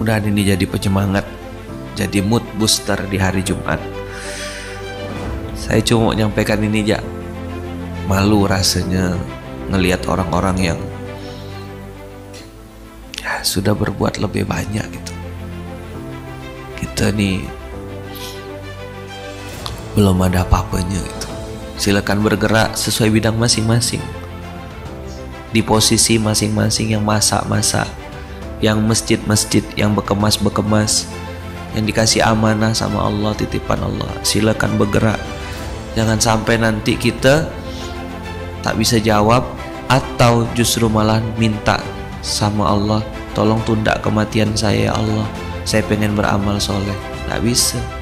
mudah-mudahan ini jadi penyemangat, jadi mood booster di hari Jumat. Saya cuma menyampaikan ini aja. Malu rasanya ngelihat orang-orang yang ya, sudah berbuat lebih banyak gitu. Kita nih belum ada apa-apanya gitu. Silakan bergerak sesuai bidang masing-masing, di posisi masing-masing, yang masak-masak, yang masjid-masjid, yang bekemas-bekemas, yang dikasih amanah sama Allah, titipan Allah. Silakan bergerak. Jangan sampai nanti kita tak bisa jawab, atau justru malah minta sama Allah, tolong tunda kematian saya ya Allah, saya pengen beramal soleh. Tak bisa.